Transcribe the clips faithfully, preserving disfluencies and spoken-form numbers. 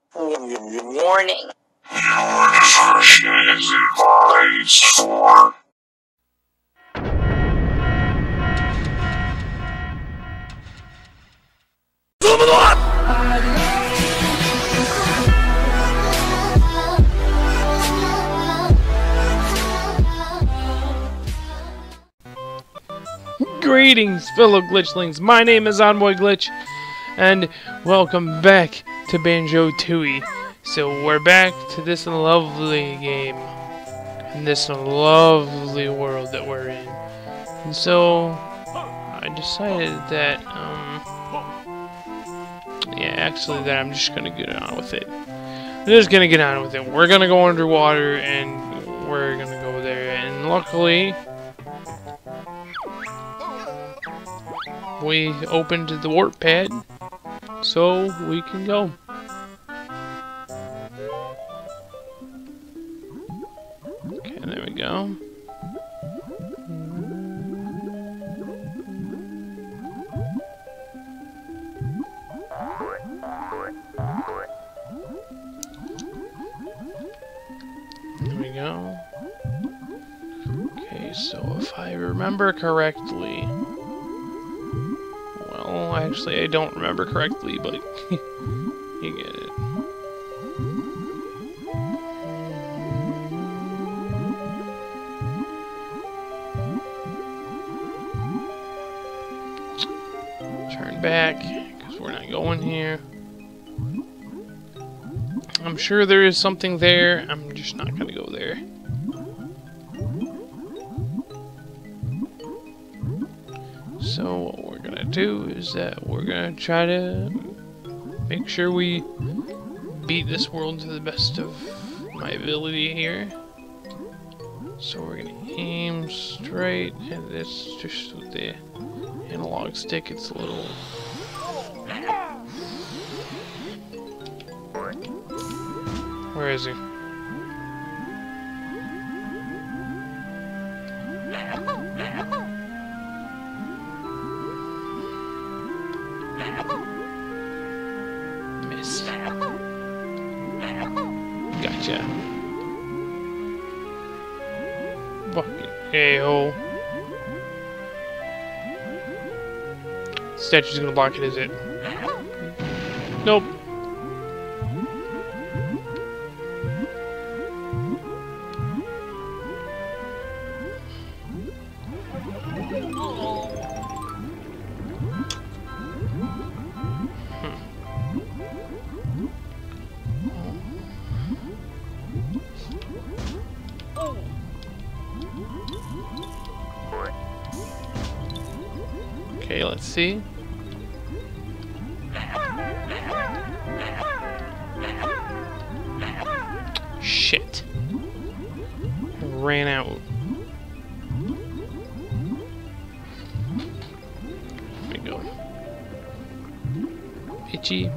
Warning. Your discretion is advised for... Greetings, fellow glitchlings. My name is Envoy Glitch, and welcome back to Banjo Tooie. So we're back to this lovely game, in this lovely world that we're in. And so I decided that, um, yeah, actually, that I'm just gonna get on with it. I'm just gonna get on with it. We're gonna go underwater, and we're gonna go there. And luckily, we opened the warp pad, so we can go. Okay, there we go. There we go. Okay, so if I remember correctly, well, actually, I don't remember correctly, but you get it. Turn back, because we're not going here. I'm sure there is something there. I'm just not going to go there. So what we're gonna do is that we're gonna try to make sure we beat this world to the best of my ability here. So we're gonna aim straight, and this just with the analog stick, it's a little... Where is he? Miss. Gotcha. Fucking a-hole. Statue's gonna block it, is it? Nope. Okay, let's see. Shit. Ran out. There we go. Itchy.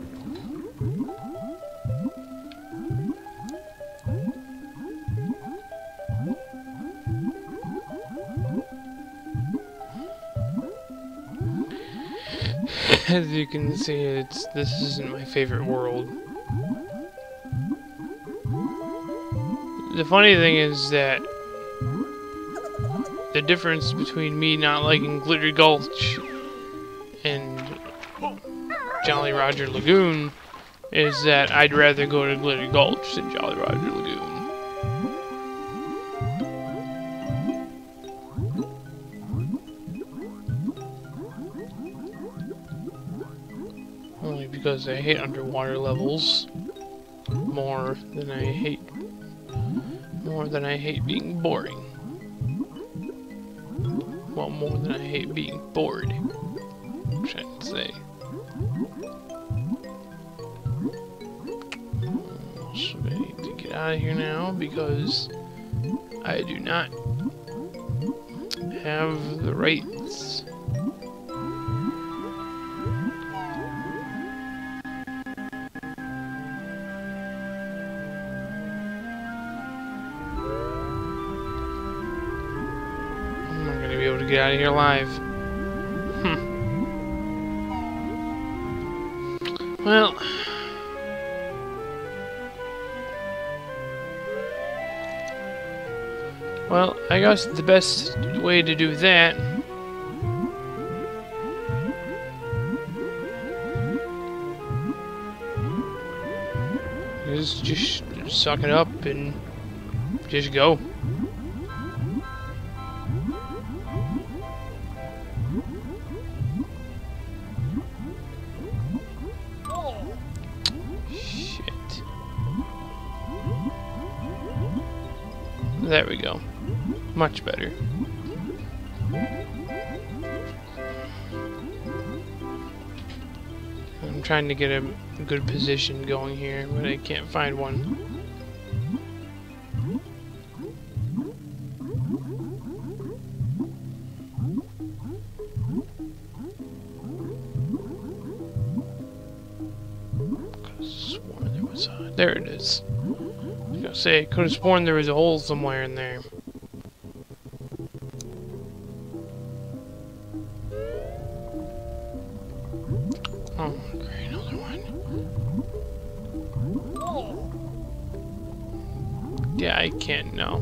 As you can see, it's this isn't my favorite world. The funny thing is that the difference between me not liking Glittery Gulch and Jolly Roger Lagoon is that I'd rather go to Glittery Gulch than Jolly Roger Lagoon. Only because I hate underwater levels more than I hate more than I hate being boring. Well, more than I hate being bored, I'm trying to say. So I need to get out of here now because I do not have the rights. Be able to get out of here alive. Hmm. Well, Well, I guess the best way to do that is just suck it up and just go. Shit. There we go. Much better. I'm trying to get a good position going here, but I can't find one. Sworn there was a, there it is. I was gonna say, I could have sworn there was a hole somewhere in there. Oh, great, another one. Yeah, I can't know.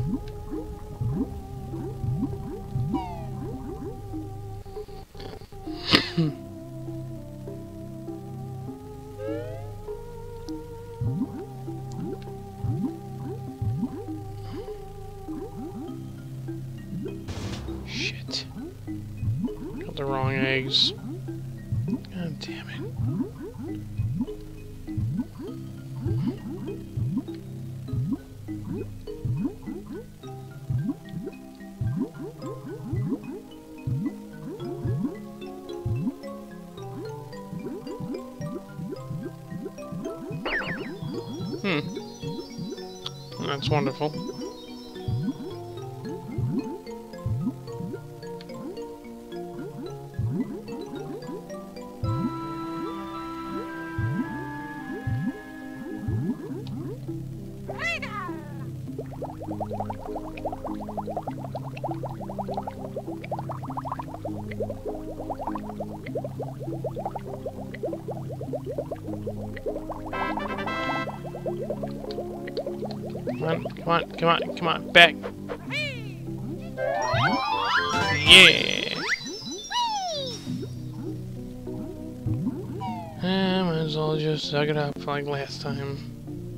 Shit. Got the wrong eggs. God damn it. Hmm. That's wonderful. Come on, come on, come on, come on, back. Yeah. Eh, might as well just suck it up like last time.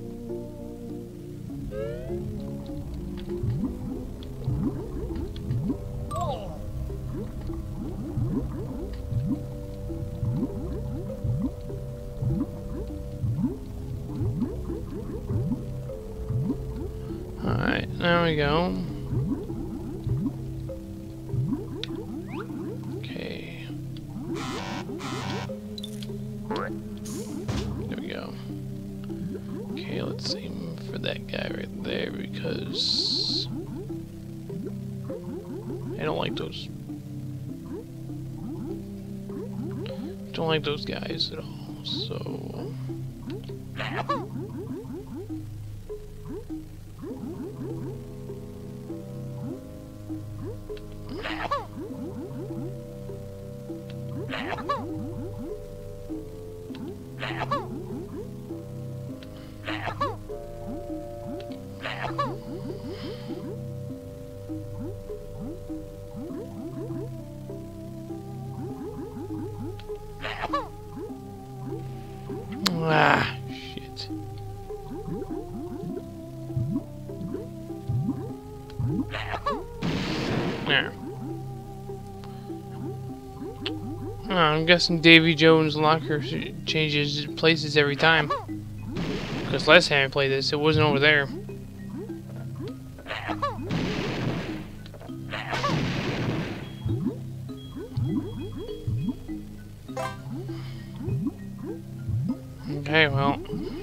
Alright, there we go. Okay. There we go. Okay, let's aim for that guy right there because I don't like those. Don't like those guys at all, so ah, shit. There. Oh, I'm guessing Davy Jones' locker changes places every time. Because last time I played this, it wasn't over there. Okay, well.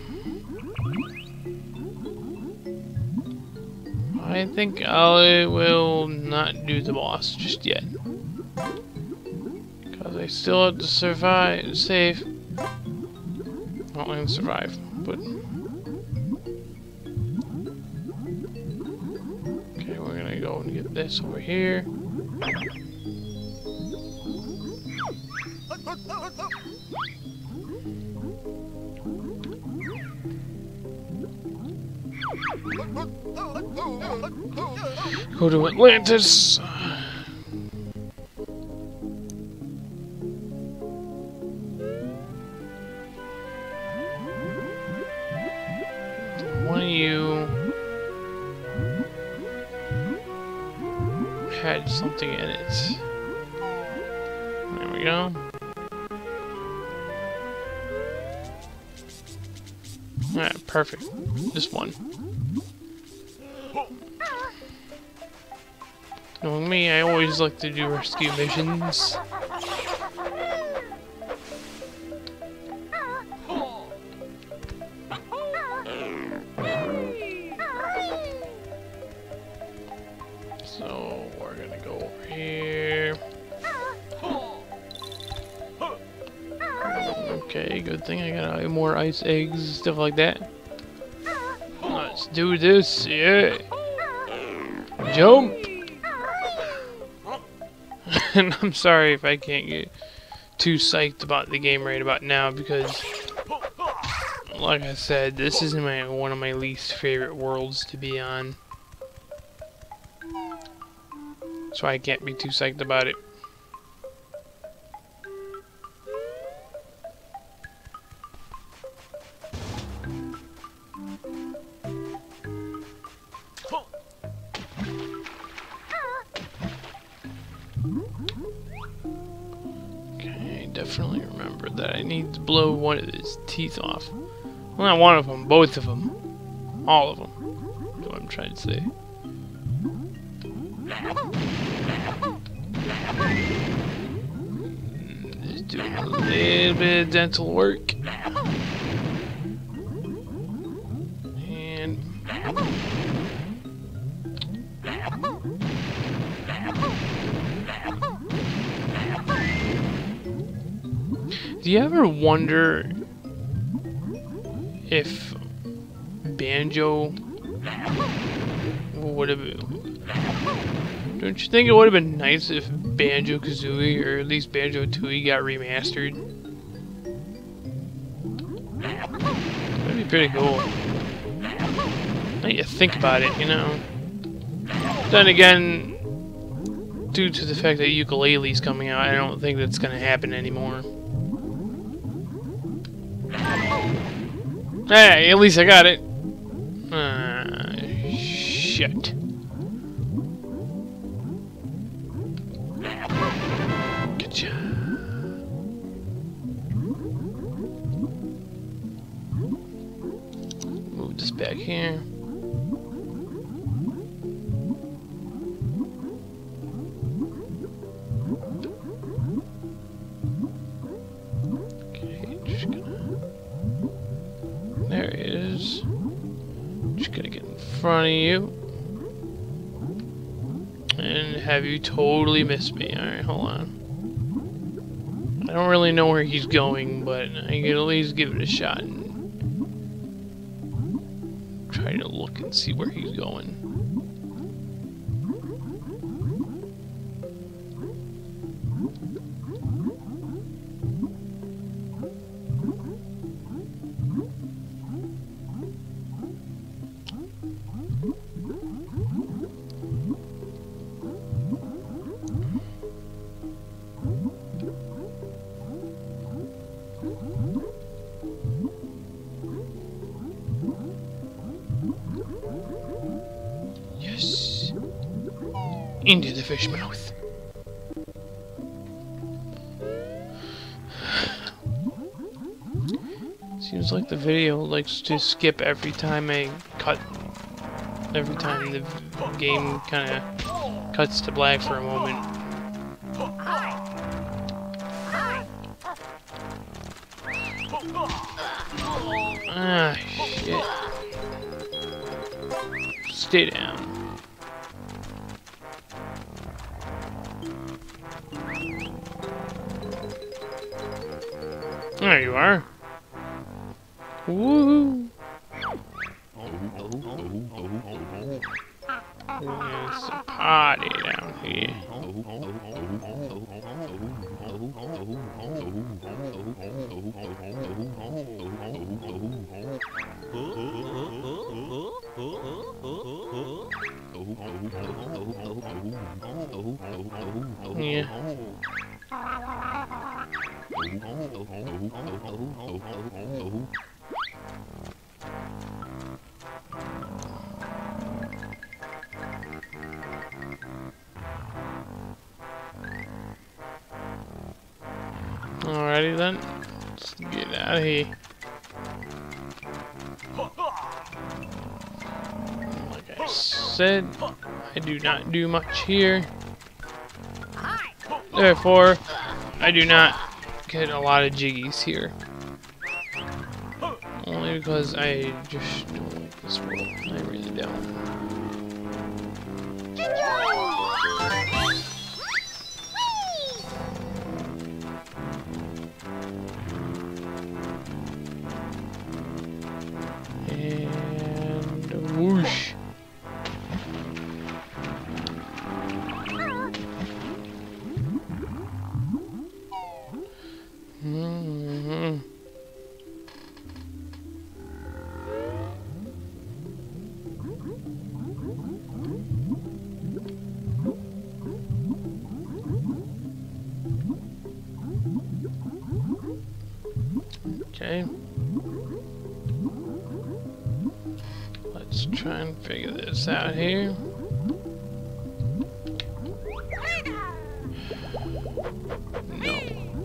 I think I will not do the boss just yet. Because I still have to survive, save. Not only survive, but. Okay, we're gonna go and get this over here. Go to Atlantis. One of you had something in it. There we go. Alright, perfect. This one. Knowing me, I always like to do rescue missions. So, we're gonna go over here. Okay, good thing I got more ice eggs, stuff like that. Let's do this, yeah! Jump! And I'm sorry if I can't get too psyched about the game right about now, because, like I said, this is my one of my least favorite worlds to be on. So I can't be too psyched about it. Okay, definitely remember that I need to blow one of his teeth off. Well, not one of them, both of them. All of them. That's what I'm trying to say. Just doing a little bit of dental work. And do you ever wonder if Banjo would have been... Don't you think it would have been nice if Banjo Kazooie, or at least Banjo Tooie, got remastered? That'd be pretty cool. Now you think about it, you know. Then again, due to the fact that Ukulele's coming out, I don't think that's gonna happen anymore. Hey, at least I got it. Uh, shit. Gotcha. Move this back here. Okay, just gonna... There he is. Just gonna get in front of you. And have you totally missed me. Alright, hold on. I don't really know where he's going, but I can at least give it a shot and try to look and see where he's going. Yes. Into the fish mouth. Seems like the video likes to skip every time I cut. Every time the game kind of cuts to black for a moment. Ah, shit. Stay down. There you are. Woo! There's a party down here. already then? Let's get out of here. Like I said, I do not do much here. Therefore, I do not get a lot of jiggies here. Only because I just don't like this world. I really don't. And whoosh. Mm-hmm. Okay. Let's try and figure this out here. No.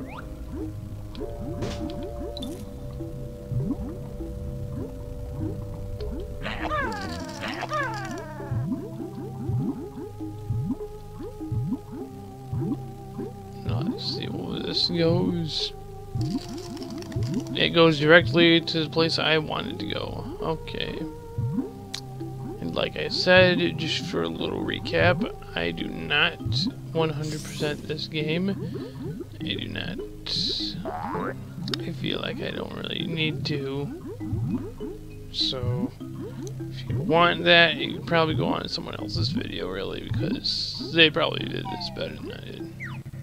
Let's see where this goes. It goes directly to the place I wanted to go. Okay. And like I said, just for a little recap, I do not one hundred percent this game. I do not. I feel like I don't really need to. So, if you want that, you can probably go on to someone else's video, really, because they probably did this better than I did.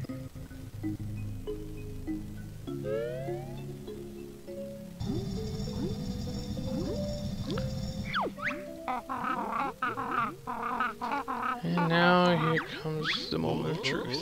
And now here comes the moment of truth.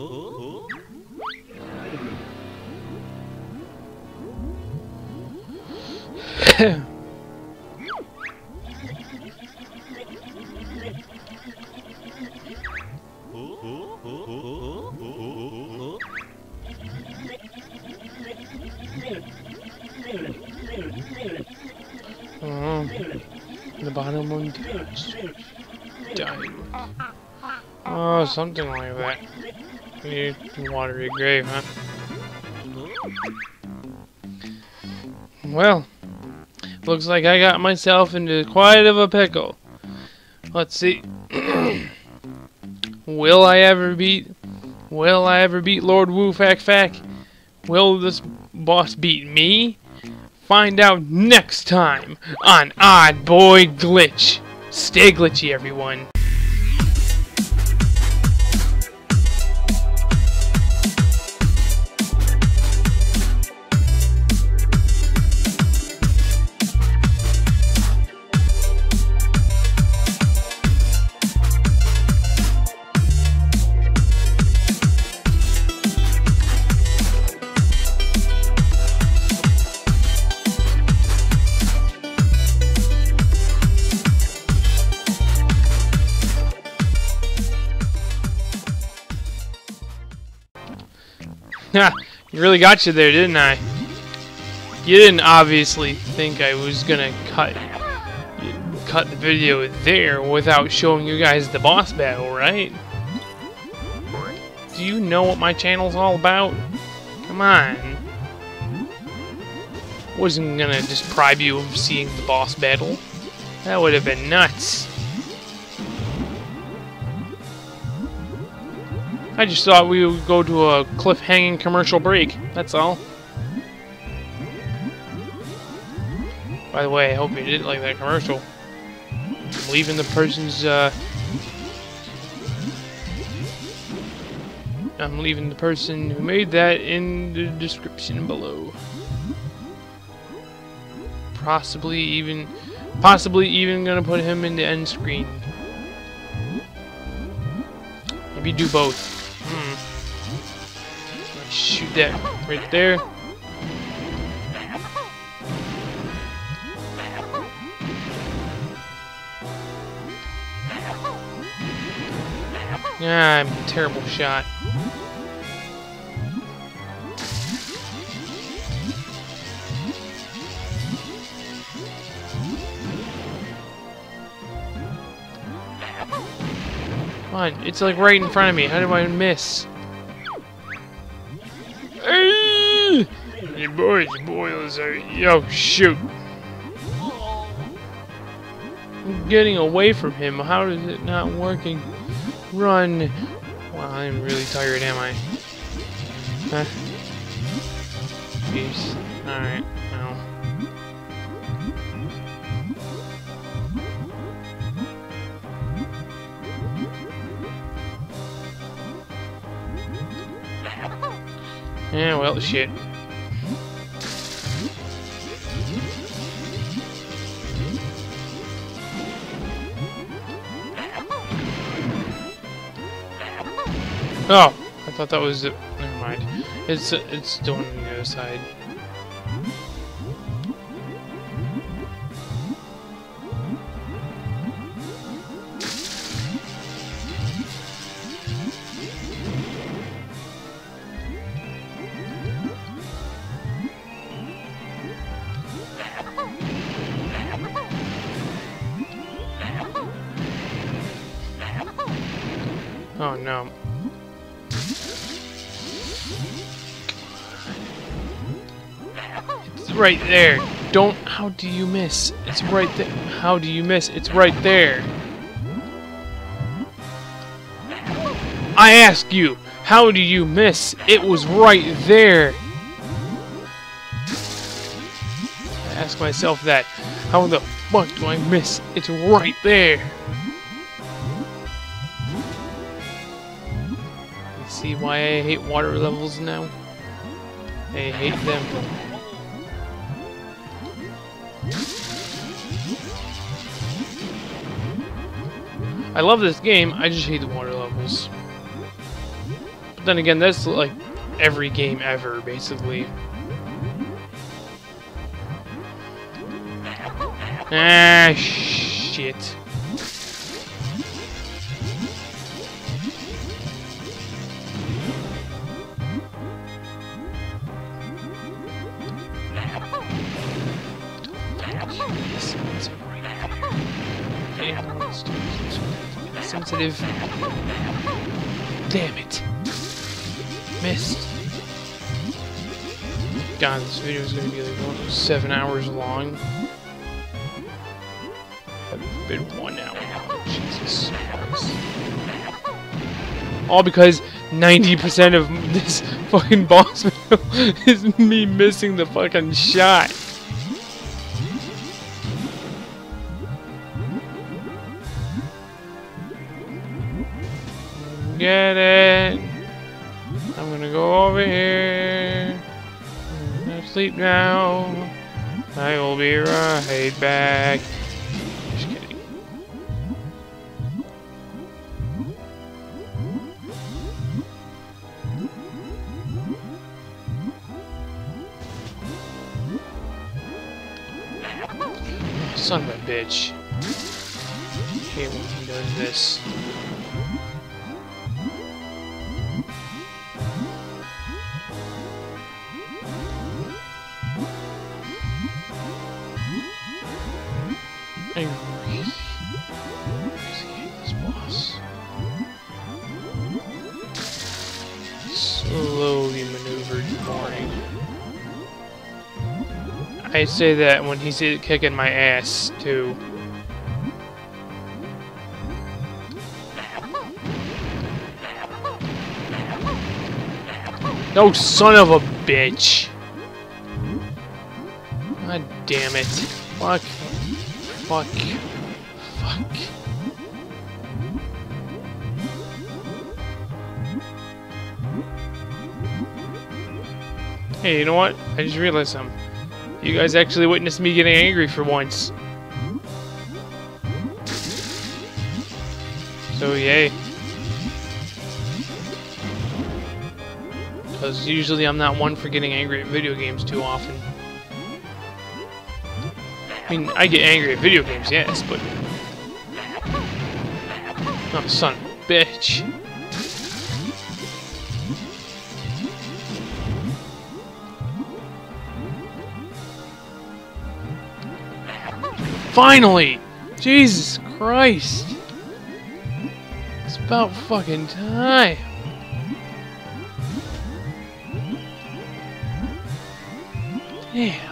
Oh, the bottom one died. Oh, something like that. You water your grave, huh? Well, looks like I got myself into quite of a pickle. Let's see. Will I ever beat? Will I ever beat Lord Woo Fack Fack? Will this boss beat me? Find out next time on Odd Boy Glitch. Stay glitchy, everyone. Ha! Really got you there, didn't I? You didn't obviously think I was gonna cut cut the video there without showing you guys the boss battle, right? Do you know what my channel's all about? Come on. Wasn't gonna just bribe you of seeing the boss battle. That would have been nuts. I just thought we would go to a cliff-hanging commercial break. That's all. By the way, I hope you didn't like that commercial. I'm leaving the person's, uh... I'm leaving the person who made that in the description below. Possibly even... Possibly even gonna put him in the end screen. Maybe do both. Hmm. Shoot that right there. Yeah, I'm a terrible shot. on, it's like right in front of me. How do I miss? Hey, hey boys, boys, are yo shoot! I'm getting away from him. How is it not working? Run! Wow, I'm really tired, am I? Huh? Peace. All right, well. Yeah, well, shit. Oh, I thought that was it. Never mind. It's uh, it's doing on the other side. Oh no. It's right there. Don't. How do you miss? It's right there. How do you miss? It's right there. I ask you, how do you miss? It was right there. I ask myself that. How the fuck do I miss? It's right there. See why I hate water levels now? I hate them. I love this game, I just hate the water levels. But then again, that's like every game ever, basically. Ah, shit. Sensitive. Damn it. Missed. God, this video is going to be like one, seven hours long. Have been one hour now. Jesus Christ. All because ninety percent of this fucking boss video is me missing the fucking shot. Get it. I'm gonna go over here. I'm gonna sleep now. I will be right back. Just kidding. Son of a bitch. I hate when he does this. I really, really hate this boss. Slowly maneuvered, boring. I say that when he's kicking my ass, too. No, son of a bitch! God damn it. Fuck. Fuck. Fuck. Hey, you know what? I just realized something. You guys actually witnessed me getting angry for once. So, yay. Because usually I'm not one for getting angry at video games too often. I mean, I get angry at video games, yes, but... Oh, son of a bitch. Finally! Jesus Christ! This About fucking time. Damn.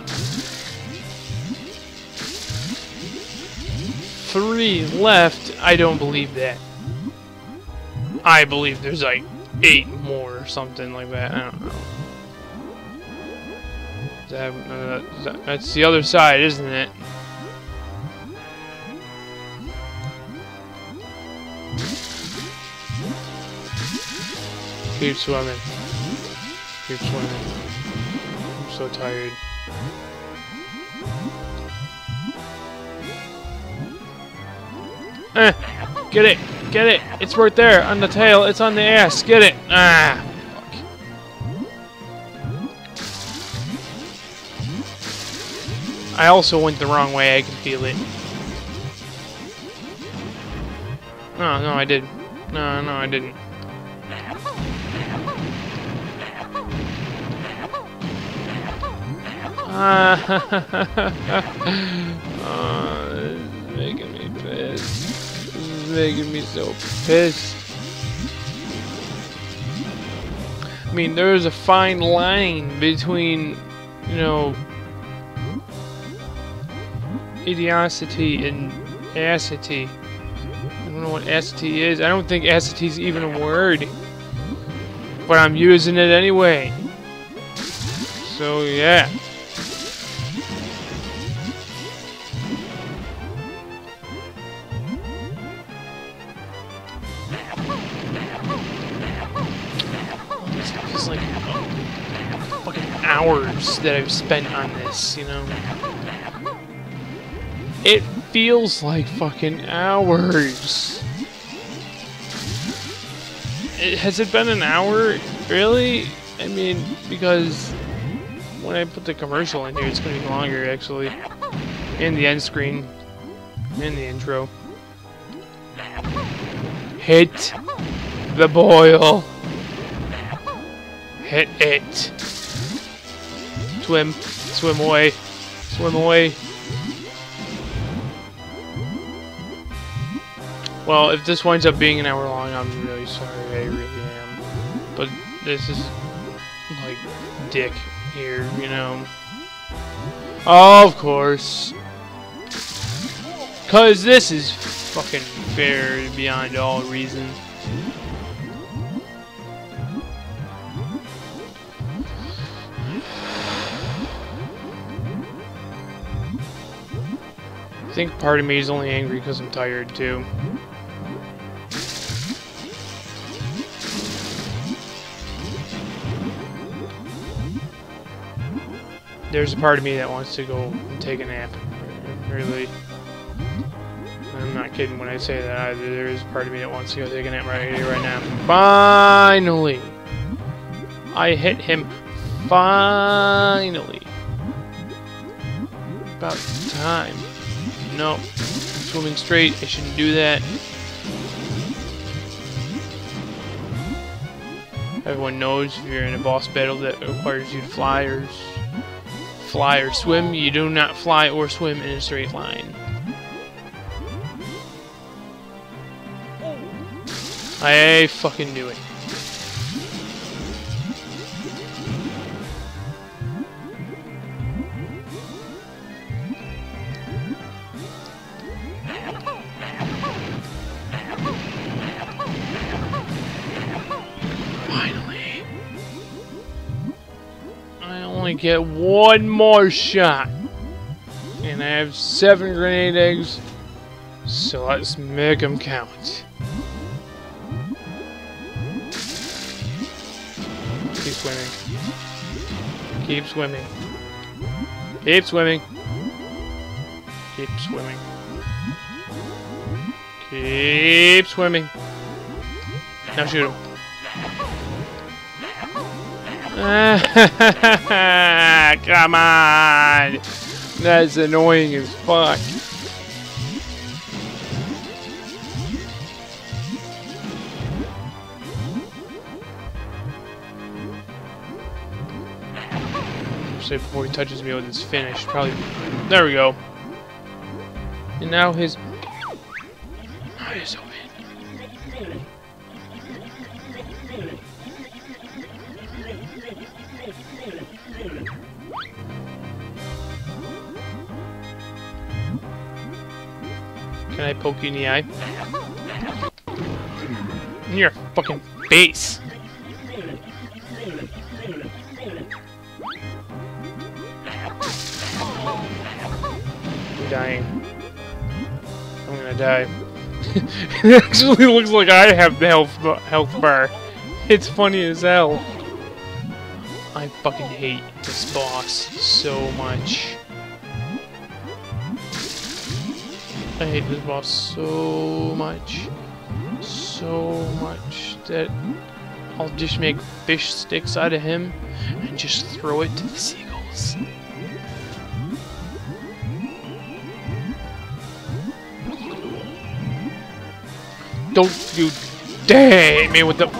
Three left. I don't believe that. I believe there's like eight more or something like that. I don't know. That, uh, that, that's the other side, isn't it? Keep swimming. Keep swimming. I'm so tired. Eh, get it, get it. It's right there on the tail. It's on the ass. Get it. Ah, fuck. I also went the wrong way. I can feel it. No, no, I didn't. No, no, I didn't. Ah, oh, this is making me pissed. This is making me so pissed. I mean, there's a fine line between, you know, idiocity and acity. I don't know what acity is. I don't think acity is even a word. But I'm using it anyway. So, yeah. It's like fucking hours that I've spent on this, you know? It feels like fucking hours. It, has it been an hour? Really? I mean, because when I put the commercial in here, it's gonna be longer, actually. And the end screen. And the intro. Hit the boil. Hit it. Swim. Swim away. Swim away. Well, if this winds up being an hour long, I'm really sorry. I really am. But this is like dick here, you know. Of course. Cause this is fucking fair beyond all reason. I think part of me is only angry because I'm tired too. There's a part of me that wants to go and take a nap. Really. I'm not kidding when I say that either. There is a part of me that wants to go take a nap right here, right now. Finally! I hit him. Finally! About time. No. Swimming straight. I shouldn't do that. Everyone knows if you're in a boss battle that requires you to fly or fly or swim, you do not fly or swim in a straight line. I fucking knew it. Finally. I only get one more shot. And I have seven grenade eggs. So let's make them count. Keep swimming. Keep swimming. Keep swimming. Keep swimming. Keep swimming. Now shoot him. Come on! That's annoying as fuck. Say before he touches me with his finish. Probably. There we go. And now his eyes open. Can I poke you in the eye? In your fucking face! I'm dying. I'm gonna die. It actually looks like I have the health, health bar. It's funny as hell. I fucking hate this boss so much. I hate this boss so much. So much that I'll just make fish sticks out of him and just throw it to the seagulls. Don't you dare hit me with the...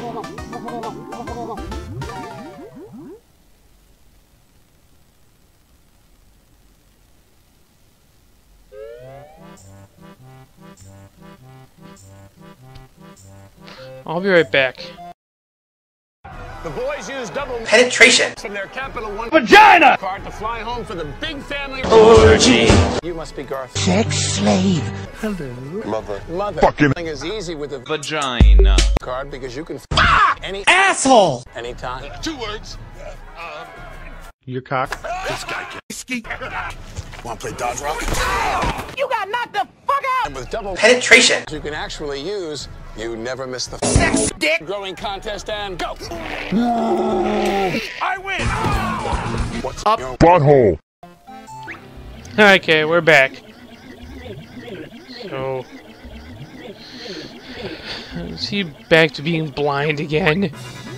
I'll be right back. The boys use double penetration from their Capital One vagina card to fly home for the big family orgy. You must be Garth. Sex slave. Hello. Mother. Mother. Fucking thing is easy with the vagina card because you can fuck any asshole anytime. Two words. Um, your cock. this guy can ski. Want to play Dodge Rock? You got knocked the fuck out! And with double Penetration you can actually use. You never miss the sex dick growing contest and go. I win. What's up your butthole? Okay, we're back. So... Is he back to being blind again?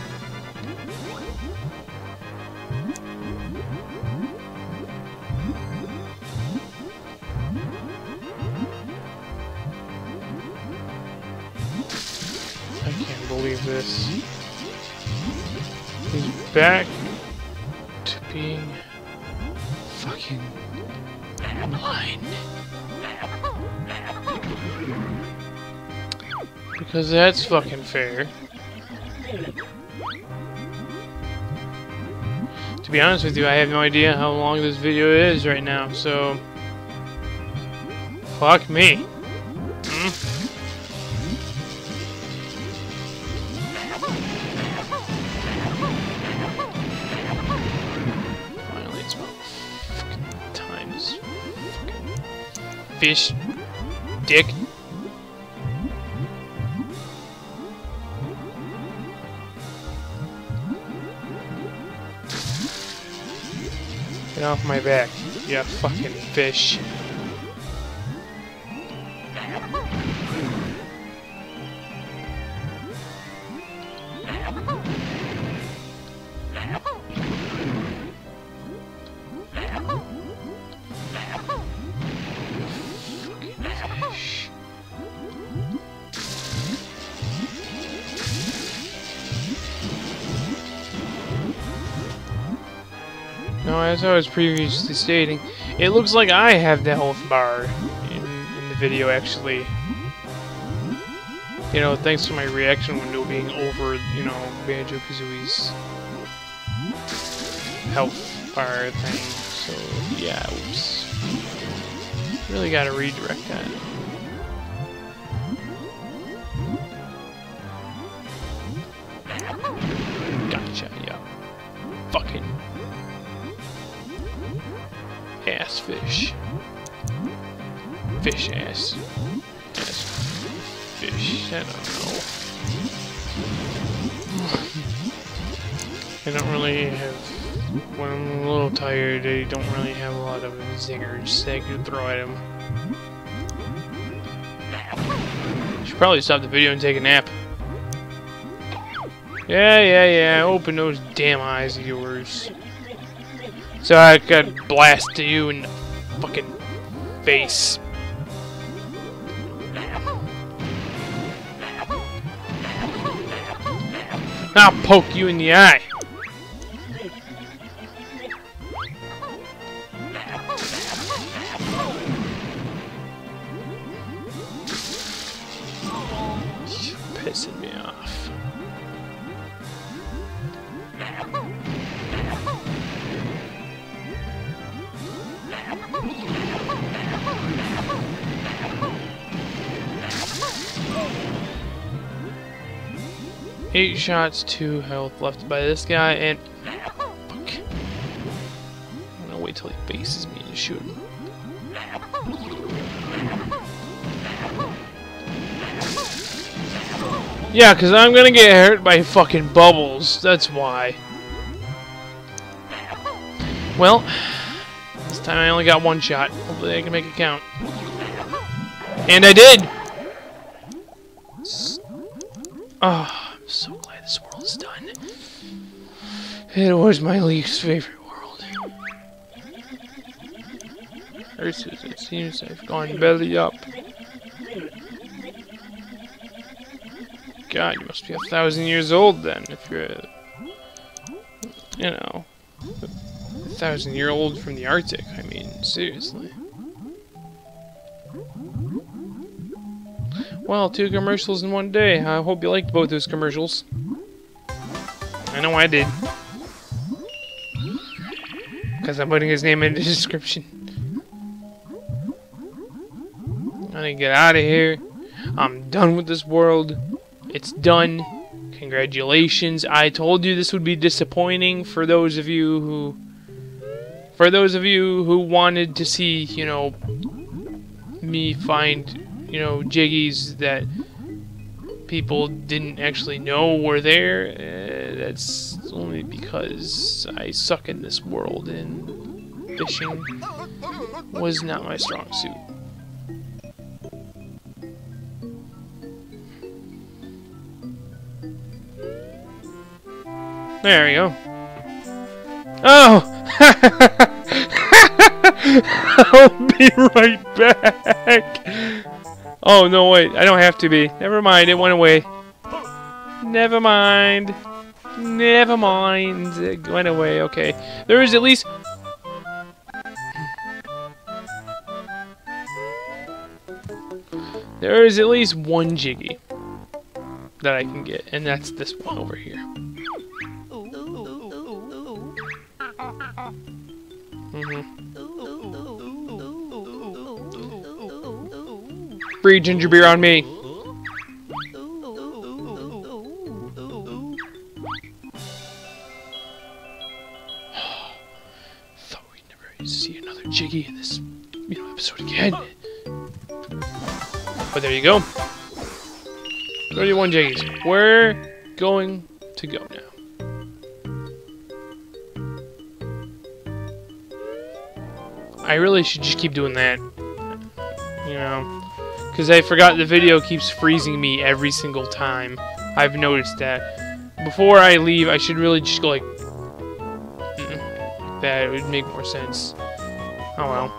I can't believe this. He's back to being fucking blind. Because that's fucking fair. To be honest with you, I have no idea how long this video is right now, so... Fuck me. Hmm? Finally, it's about fucking time. This fucking fish dick. Get off my back, you fucking fish. Fish. No, as I was previously stating, it looks like I have the health bar in, in the video, actually. You know, thanks to my reaction window being over, you know, Banjo Kazooie's health bar thing. So, yeah, oops. Really gotta redirect that. Gotcha, yeah. Fucking ass fish. Fish ass. Ass fish. I don't know. I don't really have... When I'm a little tired, I don't really have a lot of zingers that I could throw at him. Should probably stop the video and take a nap. Yeah, yeah, yeah. Open those damn eyes of yours. So I could blast you in the fucking face. I'll poke you in the eye. You're pissing me off. eight shots, two health left by this guy, and fuck. I'm gonna wait till he faces me to shoot him. Yeah, because I'm gonna get hurt by fucking bubbles. That's why. Well, this time I only got one shot. Hopefully I can make it count. And I did! Oh, I'm so glad this world is done. It was my least favorite world. Versus, it seems I've gone belly up. God, you must be a thousand years old then, if you're a, you know, a thousand year old from the Arctic. I mean, seriously. Well, two commercials in one day. I hope you liked both those commercials. I know I did. Because I'm putting his name in the description. I need to get out of here. I'm done with this world. It's done. Congratulations. I told you this would be disappointing for those of you who... For those of you who wanted to see, you know, me find... you know, jiggies that people didn't actually know were there. Uh, that's only because I suck in this world and fishing was not my strong suit. There we go. Oh! I'll be right back! Oh, no, wait. I don't have to be. Never mind. It went away. Never mind. Never mind. It went away. Okay. There is at least... There is at least one jiggy that I can get, and that's this one over here. Mm-hmm. Free ginger beer on me. Thought we'd never see another jiggy in this, you know, episode again. But there you go. thirty-one jiggies. We're going to go now. I really should just keep doing that. You know, because I forgot the video keeps freezing me every single time. I've noticed that. Before I leave, I should really just go like mm-mm, that. It would make more sense. Oh well.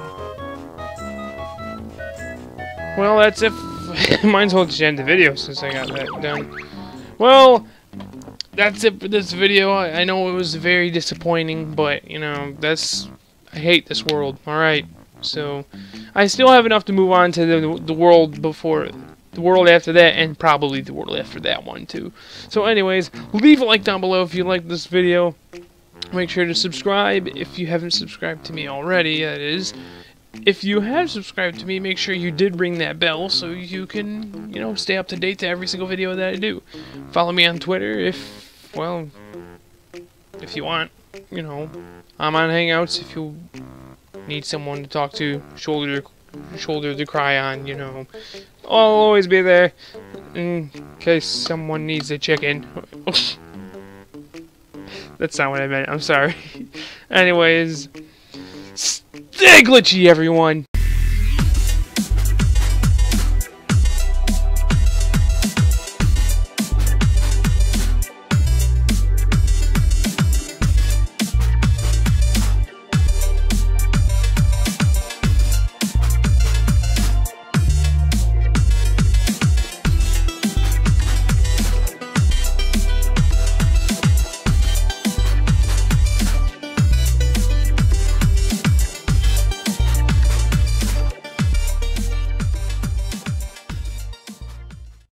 Well, that's it. Might as well just end the video since I got that done. Well, that's it for this video. I, I know it was very disappointing, but, you know, that's... I hate this world. Alright, so... I still have enough to move on to the, the world before... The world after that, and probably the world after that one, too. So, anyways, leave a like down below if you liked this video. Make sure to subscribe if you haven't subscribed to me already, that is. If you have subscribed to me, make sure you did ring that bell so you can, you know, stay up to date to every single video that I do. Follow me on Twitter if, well, if you want, you know. I'm on Hangouts if you need someone to talk to, shoulder shoulder to cry on, you know. I'll always be there in case someone needs a chicken. That's not what I meant, I'm sorry. Anyways... Stay glitchy, everyone!